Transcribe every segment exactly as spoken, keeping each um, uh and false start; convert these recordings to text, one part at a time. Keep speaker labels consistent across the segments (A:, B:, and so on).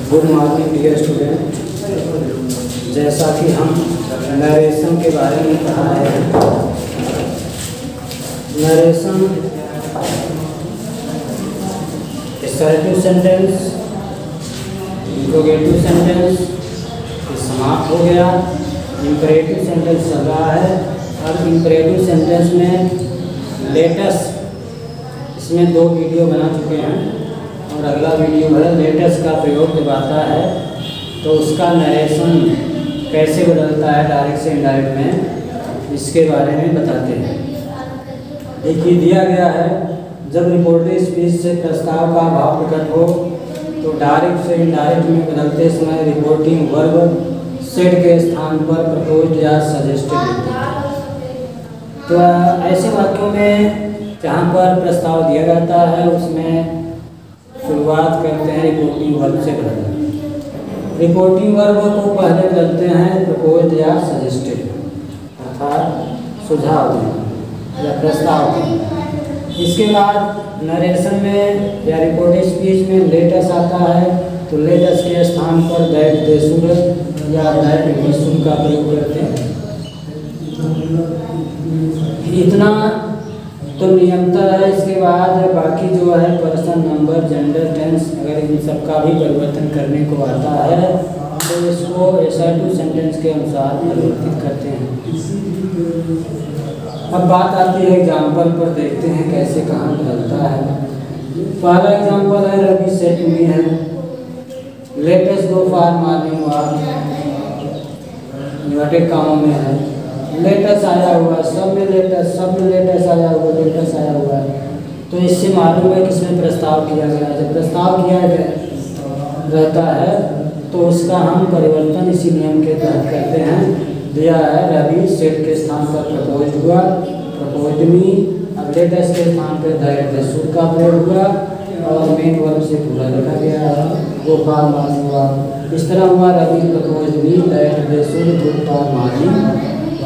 A: Good morning dear student. जैसा कि हम नरेशन के बारे में पढ़ा है, narration assertive sentence, interrogative sentence समाप्त हो गया। इंपरेटिव सेंटेंस चल रहा है। अब इंपरेटिव सेंटेंस में लेटेस्ट, इसमें दो वीडियो बना चुके हैं और अगला वीडियो है लेटेस्ट का प्रयोग जब आता है तो उसका नरेशन कैसे बदलता है डायरेक्ट से इनडायरेक्ट में, इसके बारे में बताते हैं। देखिए दिया गया है, जब रिपोर्टिव स्पीच से प्रस्ताव का भाव प्रकट हो तो डायरेक्ट से इनडायरेक्ट में बदलते समय रिपोर्टिंग वर्ब सेड के स्थान पर प्रपोज्ड या सजेस्टेड। तो ऐसे वाक्यों में जहाँ पर प्रस्ताव दिया जाता है उसमें शुरुआत करते हैं रिपोर्टिंग वर्ब से बदलना। रिपोर्टिंग वर्ब को पहले बदलते हैं प्रपोज्ड या सजेस्टेड, अर्थात सुझाव देना या प्रस्ताव देना। इसके बाद नरेशन में या रिपोर्टिंग स्पीच में लेटेस्ट आता है तो लेटेस्ट के स्थान पर दैट दे शुड या दैट वी शुड का प्रयोग करते हैं। इतना तो नियमता है। इसके बाद बाकी जो है पर्सन, नंबर, जेंडर, टेंस, अगर इन सब का भी परिवर्तन करने को आता है तो इसको असर्टिव सेंटेंस के अनुसार परिवर्तित करते हैं। अब बात आती है एग्जाम्पल पर, देखते हैं कैसे कहाँ बदलता है। पहला एग्जाम्पल है रवि सेड टू मी है, let's go for morning walk, inverted कामों में है। लेटेस्ट आया हुआ, सब में लेटेस्ट, सब में लेटेस्ट आया हुआ, लेटेस्ट आया हुआ है। तो इससे मालूम है किसमें प्रस्ताव किया गया। जब प्रस्ताव किया गया रहता है तो उसका हम परिवर्तन इसी नियम के तहत करते हैं। दिया है रवि सेड के स्थान पर प्रपोज्ड हुआ, प्रपोज्ड मी। अब लेटेस्ट के स्थान पर दैट दे शुड का प्रयोग हुआ और मेन वर्ब से पूरा लिखा गया है, गो फॉर मॉर्निंग वॉक। इस तरह हुआ Ravi proposed me, that they should go for morning.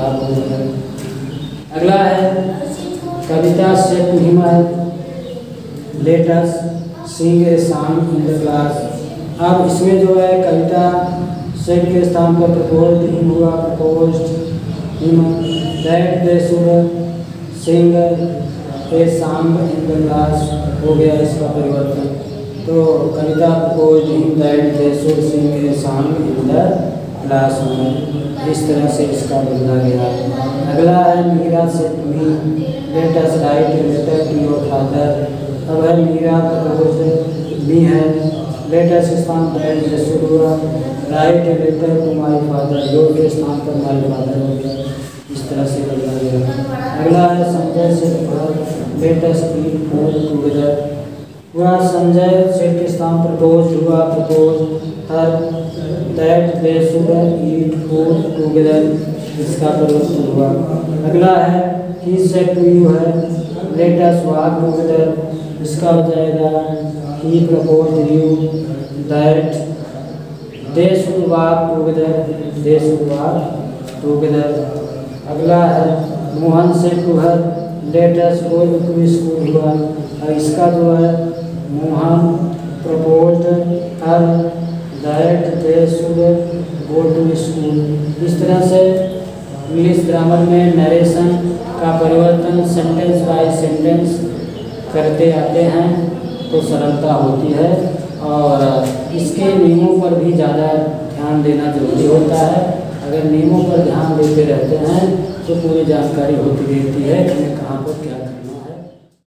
A: अगला है Kavita said to him let us sing a song in the class. अब इसमें जो है कविता सेड के स्थान पर प्रपोज्ड हिम हुआ, proposed him, that they should sing a song in the class हो गया इसका परिवर्तन। तो Kavita proposed him that they should sing a song in the class में। इस तरह से इसका बदला गया। अगला है Meera said to me let us write a letter to your father. अब है मीरा प्रपोज्ड मी है, लेट अस स्थान पर दैट शुड हुआ, write a letter to my father, your के स्थान पर माय फादर हो गया। इस तरह से बदला गया। अगला है Sanjay said let us eat food together. हुआ संजय सेड के स्थान पर प्रपोज्ड हुआ, proposed her, that they should eat food together, इसका परिवर्तन हुआ। अगला है ही सेड टू यू है, लेट अस वॉक टुगेदर, इसका हो जाएगा he proposed you, that they should walk together, they should walk together. अगला है Mohan said to her, let us go to school हुआ, और इसका जो है Mohan proposed her, that they should go to school. इस तरह से इंग्लिश ग्रामर में नरेशन का परिवर्तन सेंटेंस बाय सेंटेंस करते आते हैं तो सरलता होती है और इसके नियमों पर भी ज़्यादा ध्यान देना जरूरी होता है। अगर नियमों पर ध्यान देते रहते हैं तो पूरी जानकारी होती रहती है कि हमें कहाँ पर क्या